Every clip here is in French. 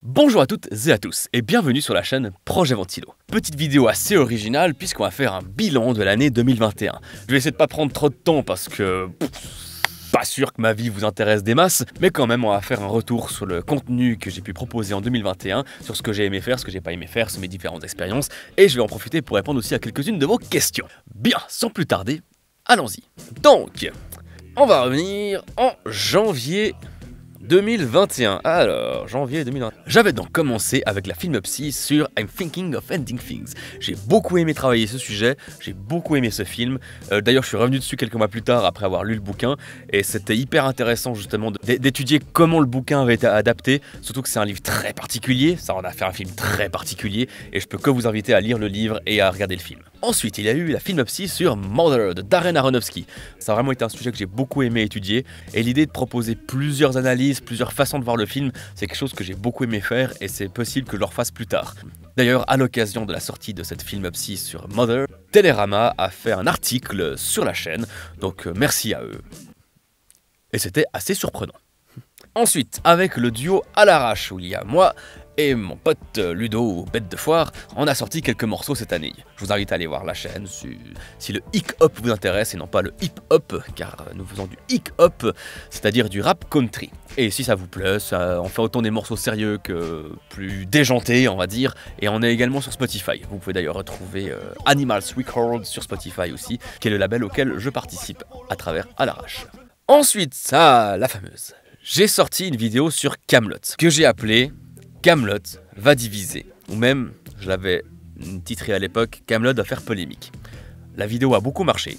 Bonjour à toutes et à tous et bienvenue sur la chaîne Projet Ventilo. Petite vidéo assez originale puisqu'on va faire un bilan de l'année 2021. Je vais essayer de pas prendre trop de temps parce que pas sûr que ma vie vous intéresse des masses, mais quand même on va faire un retour sur le contenu que j'ai pu proposer en 2021, sur ce que j'ai aimé faire, ce que j'ai pas aimé faire, sur mes différentes expériences, et je vais en profiter pour répondre aussi à quelques-unes de vos questions. Bien, sans plus tarder, allons-y. Donc, on va revenir en janvier 2021. Alors, janvier 2021. J'avais donc commencé avec la Filmopsie sur I'm Thinking of Ending Things. J'ai beaucoup aimé travailler ce sujet, j'ai beaucoup aimé ce film. D'ailleurs, je suis revenu dessus quelques mois plus tard après avoir lu le bouquin, et c'était hyper intéressant justement d'étudier comment le bouquin avait été adapté, surtout que c'est un livre très particulier, ça en a fait un film très particulier, et je peux que vous inviter à lire le livre et à regarder le film. Ensuite, il y a eu la Filmopsie sur Mother de Darren Aronofsky. Ça a vraiment été un sujet que j'ai beaucoup aimé étudier, et l'idée de proposer plusieurs analyses, plusieurs façons de voir le film, c'est quelque chose que j'ai beaucoup aimé faire et c'est possible que je le refasse plus tard. D'ailleurs, à l'occasion de la sortie de cette Filmopsie sur Mother, Télérama a fait un article sur la chaîne, donc merci à eux. Et c'était assez surprenant. Ensuite, avec le duo à l'arrache, où il y a moi et mon pote Ludo, bête de foire, on a sorti quelques morceaux cette année. Je vous invite à aller voir la chaîne si le hic-hop vous intéresse et non pas le hip-hop, car nous faisons du hic-hop, c'est-à-dire du rap country. Et si ça vous plaît, on fait autant des morceaux sérieux que plus déjantés, on va dire, et on est également sur Spotify. Vous pouvez d'ailleurs retrouver Animals Records sur Spotify aussi, qui est le label auquel je participe à travers à l'arrache. Ensuite, ça, la fameuse. J'ai sorti une vidéo sur Kaamelott, que j'ai appelée Kaamelott va diviser, ou même, je l'avais titré à l'époque, Kaamelott va faire polémique. La vidéo a beaucoup marché,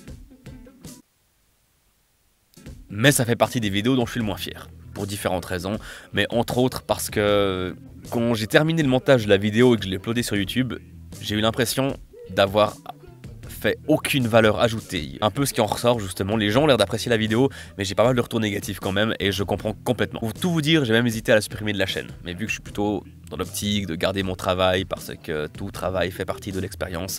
mais ça fait partie des vidéos dont je suis le moins fier, pour différentes raisons, mais entre autres parce que quand j'ai terminé le montage de la vidéo et que je l'ai uploadé sur YouTube, j'ai eu l'impression d'avoir fait aucune valeur ajoutée. Un peu ce qui en ressort justement, les gens ont l'air d'apprécier la vidéo, mais j'ai pas mal de retours négatifs quand même, et je comprends complètement. Pour tout vous dire, j'ai même hésité à la supprimer de la chaîne, mais vu que je suis plutôt dans l'optique de garder mon travail, parce que tout travail fait partie de l'expérience,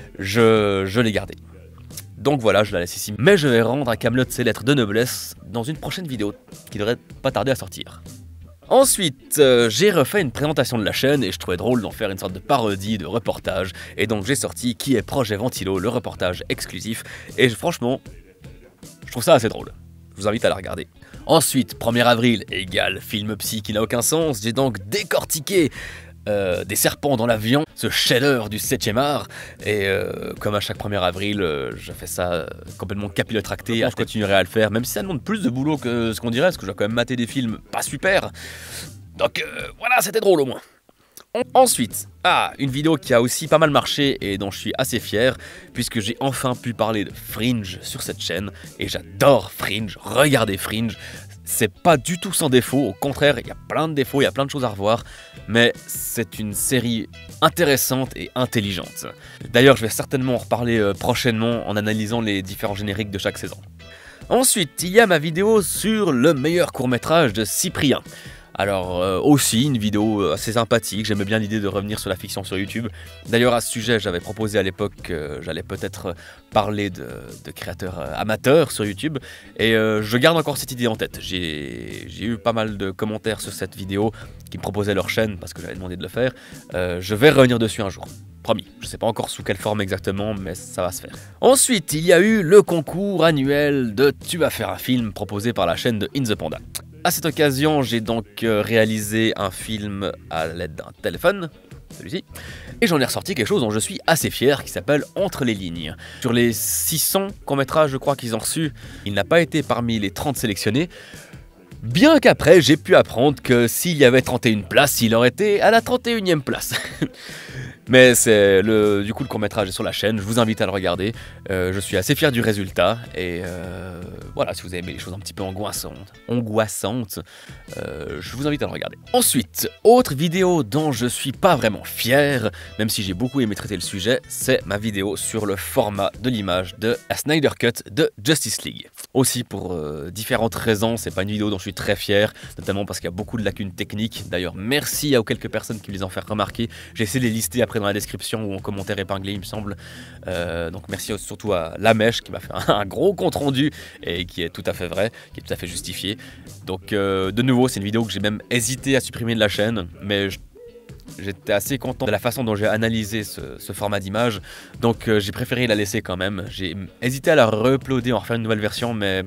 je l'ai gardé. Donc voilà, je la laisse ici, mais je vais rendre à Kaamelott ses lettres de noblesse dans une prochaine vidéo, qui devrait pas tarder à sortir. Ensuite, j'ai refait une présentation de la chaîne et je trouvais drôle d'en faire une sorte de parodie, de reportage. Et donc j'ai sorti Qui est Projet Ventilo, le reportage exclusif. Et franchement, je trouve ça assez drôle. Je vous invite à la regarder. Ensuite, 1er avril égale Filmopsie qui n'a aucun sens. J'ai donc décortiqué des serpents dans l'avion, ce chef-d'œuvre du 7e art, et comme à chaque 1er avril, je fais ça complètement capillotracté, je continuerai à le faire, même si ça demande plus de boulot que ce qu'on dirait, parce que je dois quand même mater des films pas super, donc voilà, c'était drôle au moins. Ensuite, une vidéo qui a aussi pas mal marché et dont je suis assez fier, puisque j'ai enfin pu parler de Fringe sur cette chaîne, et j'adore Fringe, regardez Fringe. C'est pas du tout sans défaut, au contraire, il y a plein de défauts, il y a plein de choses à revoir, mais c'est une série intéressante et intelligente. D'ailleurs, je vais certainement en reparler prochainement en analysant les différents génériques de chaque saison. Ensuite, il y a ma vidéo sur le meilleur court-métrage de Cyprien. Alors aussi une vidéo assez sympathique, j'aimais bien l'idée de revenir sur la fiction sur YouTube. D'ailleurs à ce sujet j'avais proposé à l'époque que j'allais peut-être parler de créateurs amateurs sur YouTube, et je garde encore cette idée en tête. J'ai eu pas mal de commentaires sur cette vidéo qui me proposaient leur chaîne parce que j'avais demandé de le faire. Je vais revenir dessus un jour. Promis, je sais pas encore sous quelle forme exactement, mais ça va se faire. Ensuite, il y a eu le concours annuel de Tu vas faire un film proposé par la chaîne de In The Panda. À cette occasion, j'ai donc réalisé un film à l'aide d'un téléphone, celui-ci, et j'en ai ressorti quelque chose dont je suis assez fier, qui s'appelle Entre les lignes. Sur les 600 courts-métrages, je crois qu'ils ont reçus, il n'a pas été parmi les 30 sélectionnés, bien qu'après, j'ai pu apprendre que s'il y avait 31 places, il aurait été à la 31e place. Mais c'est du coup le court-métrage est sur la chaîne, je vous invite à le regarder. Je suis assez fier du résultat, et voilà, si vous aimez les choses un petit peu angoissantes, je vous invite à le regarder. Ensuite, autre vidéo dont je suis pas vraiment fier, même si j'ai beaucoup aimé traiter le sujet, c'est ma vidéo sur le format de l'image de la Snyder Cut de Justice League. Aussi pour différentes raisons, c'est pas une vidéo dont je suis très fier, notamment parce qu'il y a beaucoup de lacunes techniques. D'ailleurs, merci aux quelques personnes qui me les ont fait remarquer. J'ai essayé de les lister après mettrai dans la description ou en commentaire épinglé, il me semble. Donc merci surtout à Lamèche qui m'a fait un gros compte rendu et qui est tout à fait vrai, qui est tout à fait justifié. Donc de nouveau, c'est une vidéo que j'ai même hésité à supprimer de la chaîne, mais j'étais assez content de la façon dont j'ai analysé ce format d'image, donc j'ai préféré la laisser quand même. J'ai hésité à la re-uploader, en refaire une nouvelle version, mais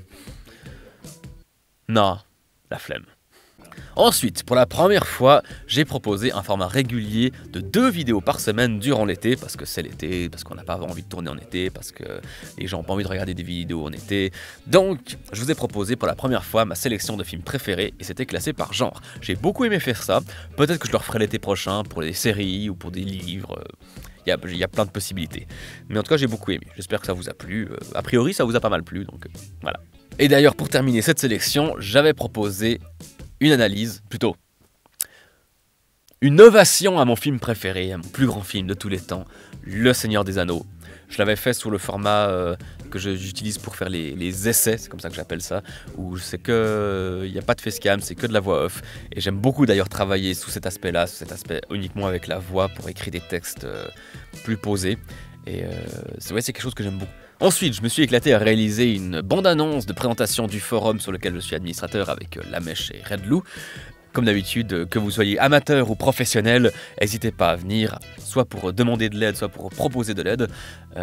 non, la flemme. Ensuite, pour la première fois, j'ai proposé un format régulier de 2 vidéos par semaine durant l'été, parce que c'est l'été, parce qu'on n'a pas envie de tourner en été, parce que les gens n'ont pas envie de regarder des vidéos en été. Donc, je vous ai proposé pour la première fois ma sélection de films préférés, et c'était classé par genre. J'ai beaucoup aimé faire ça, peut-être que je le referai l'été prochain pour des séries ou pour des livres. Il y a plein de possibilités. Mais en tout cas, j'ai beaucoup aimé. J'espère que ça vous a plu. A priori, ça vous a pas mal plu, donc voilà. Et d'ailleurs, pour terminer cette sélection, j'avais proposé une analyse, plutôt une ovation à mon film préféré, à mon plus grand film de tous les temps, Le Seigneur des Anneaux. Je l'avais fait sous le format que j'utilise pour faire les essais, c'est comme ça que j'appelle ça, où c'est que il n'y a pas de facecam, c'est que de la voix off. Et j'aime beaucoup d'ailleurs travailler sous cet aspect-là, sous cet aspect uniquement avec la voix pour écrire des textes plus posés. Et c'est quelque chose que j'aime beaucoup. Ensuite, je me suis éclaté à réaliser une bande-annonce de présentation du forum sur lequel je suis administrateur avec Lamèche et Redlou. Comme d'habitude, que vous soyez amateur ou professionnel, n'hésitez pas à venir, soit pour demander de l'aide, soit pour proposer de l'aide.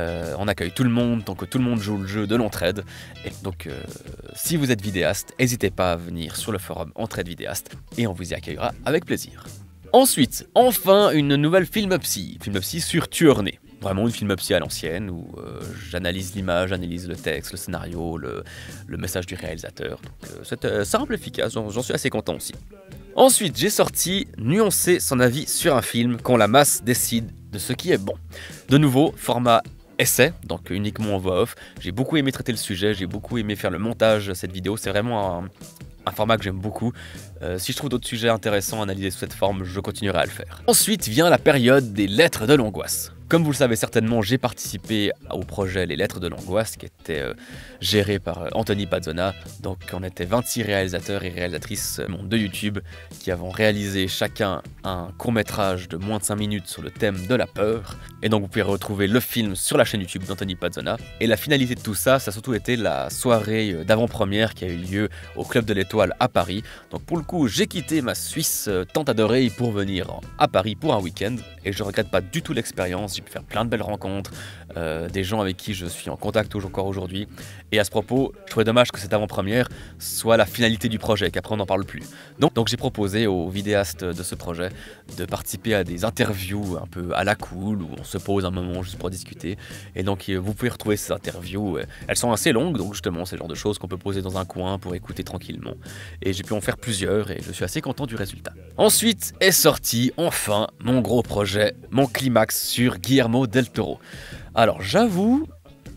On accueille tout le monde, tant que tout le monde joue le jeu de l'entraide. Et donc, si vous êtes vidéaste, n'hésitez pas à venir sur le forum Entraide Vidéaste, et on vous y accueillera avec plaisir. Ensuite, enfin, une nouvelle Filmopsie sur Tueur-né. Vraiment une Filmopsie à l'ancienne, où j'analyse l'image, j'analyse le texte, le scénario, le message du réalisateur. Donc c'est simple, efficace, j'en suis assez content aussi. Ensuite, j'ai sorti Nuancer son avis sur un film quand la masse décide de ce qui est bon. De nouveau, format essai, donc uniquement en voix off. J'ai beaucoup aimé traiter le sujet, j'ai beaucoup aimé faire le montage de cette vidéo, c'est vraiment un format que j'aime beaucoup. Si je trouve d'autres sujets intéressants à analyser sous cette forme, je continuerai à le faire. Ensuite vient la période des lettres de l'angoisse. Comme vous le savez certainement, j'ai participé au projet Les Lettres de l'Angoisse qui était géré par Anthony Pazzona. Donc on était 26 réalisateurs et réalisatrices de YouTube qui avons réalisé chacun un court-métrage de moins de 5 minutes sur le thème de la peur. Et donc vous pouvez retrouver le film sur la chaîne YouTube d'Anthony Pazzona. Et la finalité de tout ça, ça a surtout été la soirée d'avant-première qui a eu lieu au Club de l'Étoile à Paris. Donc pour le coup, j'ai quitté ma Suisse tant adorée pour venir à Paris pour un week-end. Et je ne regrette pas du tout l'expérience. J'ai pu faire plein de belles rencontres, des gens avec qui je suis en contact encore aujourd'hui. Et à ce propos, je trouvais dommage que cette avant-première soit la finalité du projet, qu'après on n'en parle plus. Donc j'ai proposé aux vidéastes de ce projet de participer à des interviews un peu à la cool, où on se pose un moment juste pour discuter. Et donc vous pouvez retrouver ces interviews, elles sont assez longues, donc justement c'est le genre de choses qu'on peut poser dans un coin pour écouter tranquillement. Et j'ai pu en faire plusieurs et je suis assez content du résultat. Ensuite est sorti enfin mon gros projet, mon climax sur Guillermo del Toro. Alors j'avoue,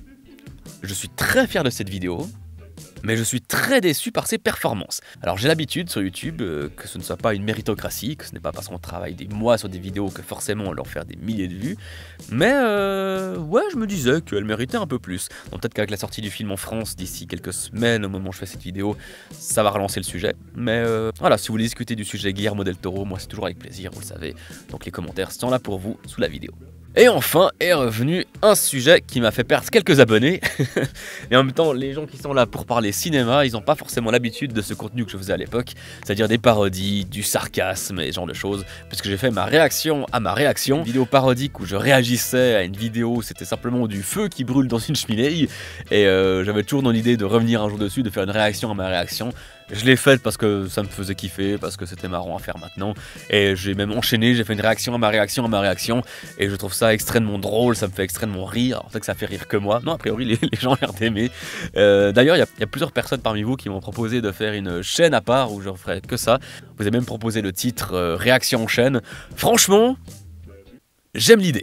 je suis très fier de cette vidéo, mais je suis très déçu par ses performances. Alors j'ai l'habitude sur YouTube que ce ne soit pas une méritocratie, que ce n'est pas parce qu'on travaille des mois sur des vidéos que forcément on leur fait des milliers de vues, mais ouais, je me disais qu'elle méritait un peu plus. Donc peut-être qu'avec la sortie du film en France d'ici quelques semaines, au moment où je fais cette vidéo, ça va relancer le sujet. Mais voilà, si vous voulez discuter du sujet Guillermo del Toro, moi c'est toujours avec plaisir, vous le savez. Donc les commentaires sont là pour vous sous la vidéo. Et enfin est revenu un sujet qui m'a fait perdre quelques abonnés. Et en même temps, les gens qui sont là pour parler cinéma, ils n'ont pas forcément l'habitude de ce contenu que je faisais à l'époque, c'est-à-dire des parodies, du sarcasme et ce genre de choses, puisque j'ai fait ma réaction à ma réaction, une vidéo parodique où je réagissais à une vidéo où c'était simplement du feu qui brûle dans une cheminée, et j'avais toujours dans l'idée de revenir un jour dessus, de faire une réaction à ma réaction. Je l'ai faite parce que ça me faisait kiffer, parce que c'était marrant à faire maintenant. Et j'ai même enchaîné, j'ai fait une réaction à ma réaction à ma réaction. Et je trouve ça extrêmement drôle, ça me fait extrêmement rire. En fait, que ça fait rire que moi. Non, a priori, les gens ont l'air d'aimer. D'ailleurs, il y a plusieurs personnes parmi vous qui m'ont proposé de faire une chaîne à part où je ferais que ça. Vous avez même proposé le titre Réaction en chaîne. Franchement, j'aime l'idée.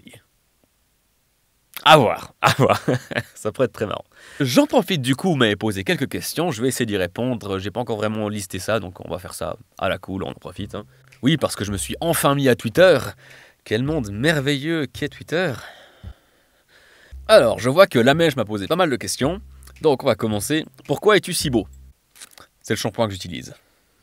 À voir, ça pourrait être très marrant. J'en profite du coup, vous m'avez posé quelques questions, je vais essayer d'y répondre, j'ai pas encore vraiment listé ça, donc on va faire ça à la cool, on en profite. Hein. Oui, parce que je me suis enfin mis à Twitter. Quel monde merveilleux qu'est Twitter. Alors, je vois que Lamèche m'a posé pas mal de questions, donc on va commencer. Pourquoi es-tu si beau? C'est le shampoing que j'utilise.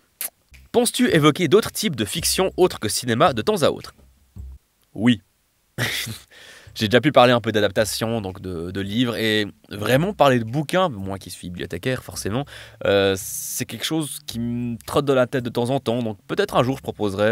Penses-tu évoquer d'autres types de fiction autres que cinéma de temps à autre? Oui. J'ai déjà pu parler un peu d'adaptation, donc de livres, et vraiment parler de bouquins, moi qui suis bibliothécaire forcément, c'est quelque chose qui me trotte dans la tête de temps en temps, donc peut-être un jour je proposerai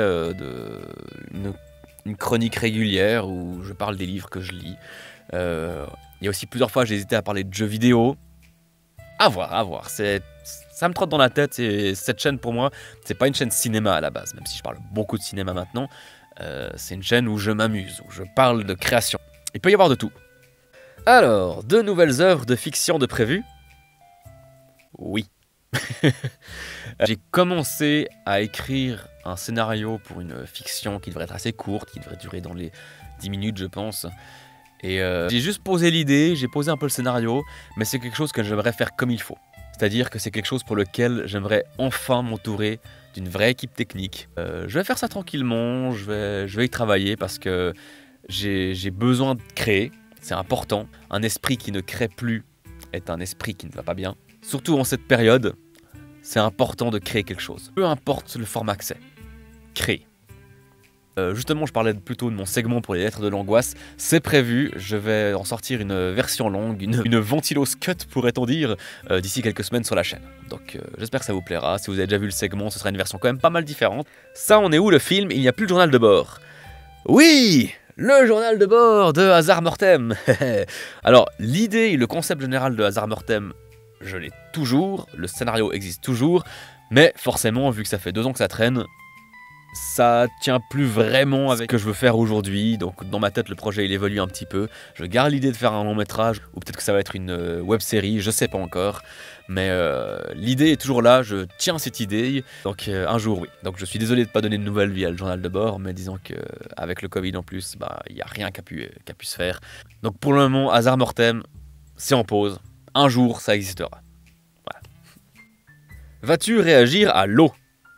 une chronique régulière où je parle des livres que je lis. Il y a aussi plusieurs fois j'ai hésité à parler de jeux vidéo. À voir, ça me trotte dans la tête, et cette chaîne pour moi, c'est pas une chaîne cinéma à la base, même si je parle beaucoup de cinéma maintenant, c'est une chaîne où je m'amuse, où je parle de création. Il peut y avoir de tout. Alors, 2 nouvelles œuvres de fiction de prévues? Oui. J'ai commencé à écrire un scénario pour une fiction qui devrait être assez courte, qui devrait durer dans les 10 minutes je pense. Et j'ai juste posé l'idée, j'ai posé un peu le scénario, mais c'est quelque chose que j'aimerais faire comme il faut. C'est-à-dire que c'est quelque chose pour lequel j'aimerais enfin m'entourer d'une vraie équipe technique. Je vais faire ça tranquillement, je vais y travailler parce que j'ai besoin de créer, c'est important. Un esprit qui ne crée plus est un esprit qui ne va pas bien. Surtout en cette période, c'est important de créer quelque chose. Peu importe le format que c'est, créer. Justement, je parlais plutôt de mon segment pour les lettres de l'angoisse. C'est prévu, je vais en sortir une version longue, une ventilos cut pourrait-on dire, d'ici quelques semaines sur la chaîne. Donc j'espère que ça vous plaira. Si vous avez déjà vu le segment, ce sera une version quand même pas mal différente. Ça, on est où le film? Il n'y a plus le journal de bord. Oui, le journal de bord de Hazard Mortem. Alors, l'idée et le concept général de Hazard Mortem, je l'ai toujours, le scénario existe toujours, mais forcément, vu que ça fait 2 ans que ça traîne, ça tient plus vraiment avec ce que je veux faire aujourd'hui. Donc dans ma tête le projet il évolue un petit peu. Je garde l'idée de faire un long métrage, ou peut-être que ça va être une web série, je sais pas encore. Mais l'idée est toujours là, je tiens cette idée. Donc un jour oui. Donc je suis désolé de ne pas donner de nouvelles via le journal de bord, mais disons qu'avec le Covid en plus, il n'y a rien qui a pu se faire. Donc pour le moment, Hazard Mortem, c'est en pause. Un jour ça existera. Voilà. Vas-tu réagir à l'eau?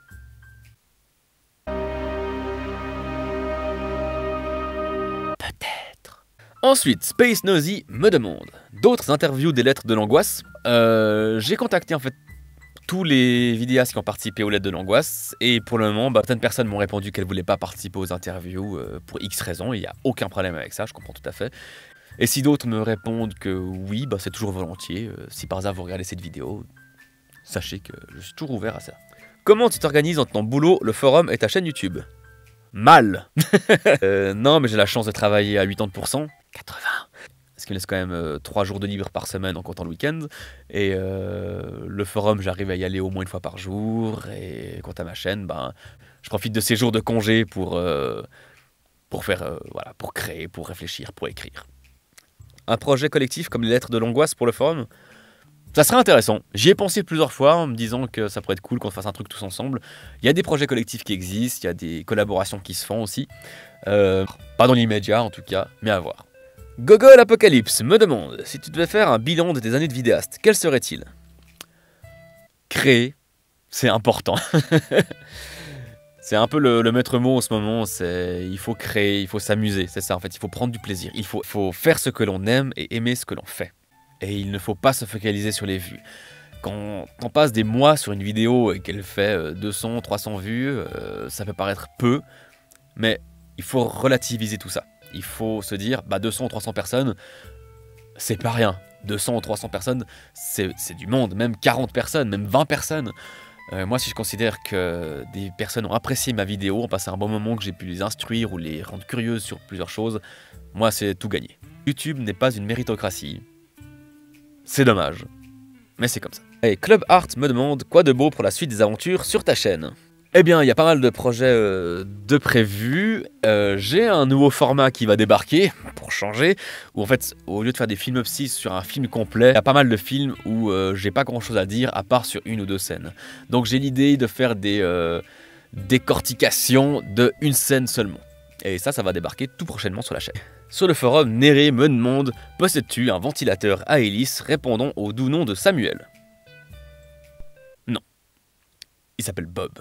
Ensuite, Space Nosy me demande d'autres interviews des lettres de l'angoisse. J'ai contacté en fait tous les vidéastes qui ont participé aux lettres de l'angoisse, et pour le moment, certaines personnes m'ont répondu qu'elles voulaient pas participer aux interviews pour X raisons, il n'y a aucun problème avec ça, je comprends tout à fait. Et si d'autres me répondent que oui, c'est toujours volontiers, si par hasard vous regardez cette vidéo, sachez que je suis toujours ouvert à ça. Comment tu t'organises entre ton boulot, le forum et ta chaîne YouTube? Mal. Non, mais j'ai la chance de travailler à 80%. 80. Ce qui me laisse quand même 3 jours de libre par semaine en comptant le week-end. Et le forum, j'arrive à y aller au moins 1 fois par jour. Et quant à ma chaîne, je profite de ces jours de congé pour faire, pour créer, pour réfléchir, pour écrire. Un projet collectif comme les lettres de l'angoisse pour le forum, ça serait intéressant. J'y ai pensé plusieurs fois en me disant que ça pourrait être cool qu'on fasse un truc tous ensemble. Il y a des projets collectifs qui existent, il y a des collaborations qui se font aussi. Pas dans l'immédiat en tout cas, mais à voir. Gogol Apocalypse me demande si tu devais faire un bilan de tes années de vidéaste, quel serait-il? Créer, c'est important. C'est un peu le maître mot en ce moment, il faut créer, il faut s'amuser, c'est ça en fait, il faut prendre du plaisir. Il faut faire ce que l'on aime et aimer ce que l'on fait. Et il ne faut pas se focaliser sur les vues. Quand on passe des mois sur une vidéo et qu'elle fait 200, 300 vues, ça peut paraître peu, mais il faut relativiser tout ça. Il faut se dire, 200 ou 300 personnes, c'est pas rien. 200 ou 300 personnes, c'est du monde. Même 40 personnes, même 20 personnes. Moi, si je considère que des personnes ont apprécié ma vidéo, ont passé un bon moment, que j'ai pu les instruire ou les rendre curieuses sur plusieurs choses, moi, c'est tout gagné. YouTube n'est pas une méritocratie. C'est dommage. Mais c'est comme ça. Et Club Art me demande quoi de beau pour la suite des aventures sur ta chaîne. Eh bien, il y a pas mal de projets de prévus. J'ai un nouveau format qui va débarquer, pour changer, où en fait, au lieu de faire des films-psy sur un film complet, il y a pas mal de films où j'ai pas grand-chose à dire, à part sur 1 ou 2 scènes. Donc j'ai l'idée de faire des décortications de 1 scène seulement. Et ça va débarquer tout prochainement sur la chaîne. Sur le forum, Néré me demande « Possèdes-tu un ventilateur à hélice répondant au doux nom de Samuel ?» Non. Il s'appelle Bob.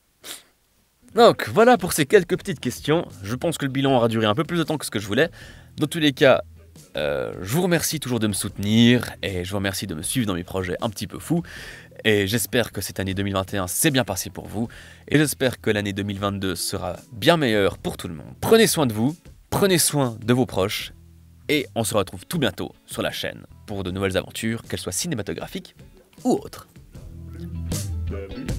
Donc voilà pour ces quelques petites questions. Je pense que le bilan aura duré un peu plus de temps que ce que je voulais. Dans tous les cas, je vous remercie toujours de me soutenir et je vous remercie de me suivre dans mes projets un petit peu fous. Et j'espère que cette année 2021 s'est bien passée pour vous. Et j'espère que l'année 2022 sera bien meilleure pour tout le monde. Prenez soin de vous. prenez soin de vos proches, et on se retrouve tout bientôt sur la chaîne pour de nouvelles aventures, qu'elles soient cinématographiques ou autres.